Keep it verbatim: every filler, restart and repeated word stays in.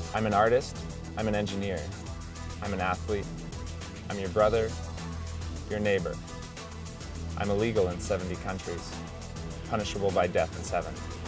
I'm an artist, I'm an engineer, I'm an athlete, I'm your brother, your neighbor. I'm illegal in seventy countries, punishable by death in seven.